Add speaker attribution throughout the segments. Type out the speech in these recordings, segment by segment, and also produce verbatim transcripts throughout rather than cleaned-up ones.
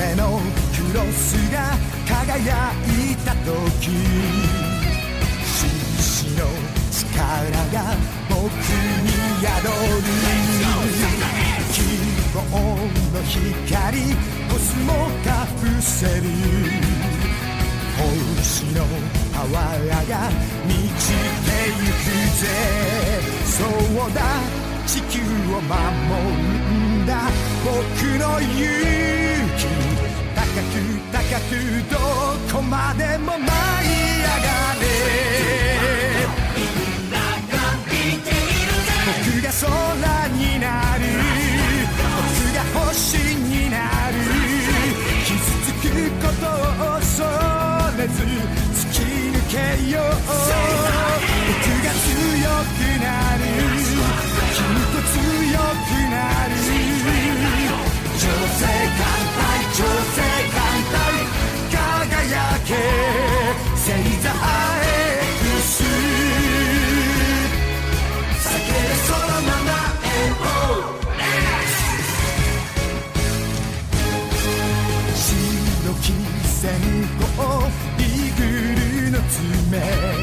Speaker 1: 胸のクロスが輝いた時、獅子の力が僕に宿る。希望の光コスモが伏せる。星のパワーが満ちてゆくぜ。そうだ、地球を守るんだ僕の勇気。高く高くどこまでも舞い上がれ。みんなが見ているぜ。僕が空になる、僕が星になる。傷つくことを恐れず突き抜けよう。僕が強くなる、君と強くなる。超世艦隊、超世艦隊、輝け星座 X。 叫べその名前を。白き線香、イーグルの爪、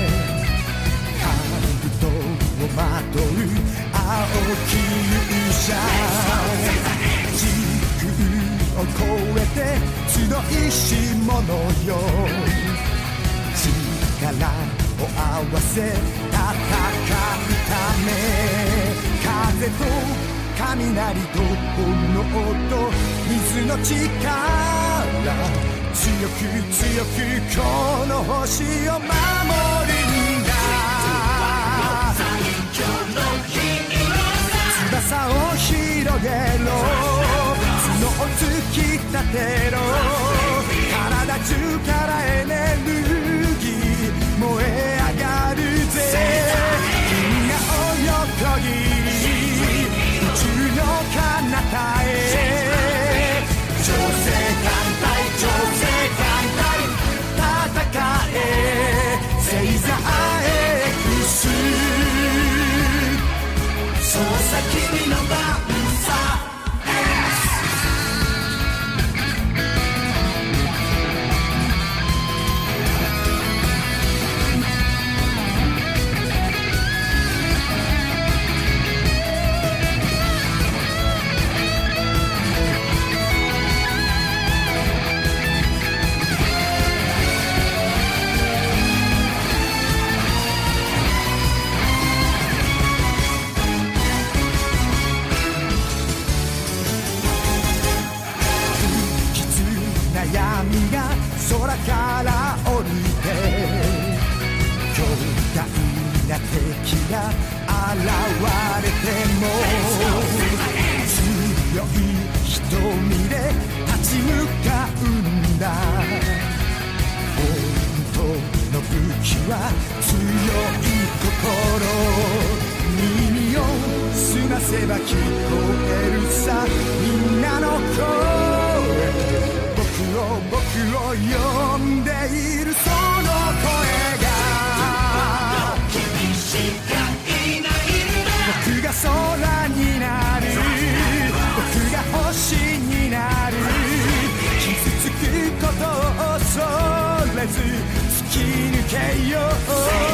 Speaker 1: 兜をまとう青き勇者。時空を超えて集いし者よ。力を合わせ戦うため、風と雷と炎と水の力、強く強くこの星を守るんだ。翼を広げろ、角を突き立てろ。体中からエネルギー燃え上がるぜ。君が泳ぎ宇宙の彼方へ。超世艦隊、超世艦隊、戦え星座 X。 そうさ君の番さ。闇が空から降りて、強大な敵が現れても、強い瞳で立ち向かうんだ。本当の武器は強い心。耳を澄ませば聞こえるさ、みんなの声。僕を僕を呼んでいるその声が、君しかいないんだ。僕が空になる、僕が星になる。傷つくことを恐れず突き抜けよう。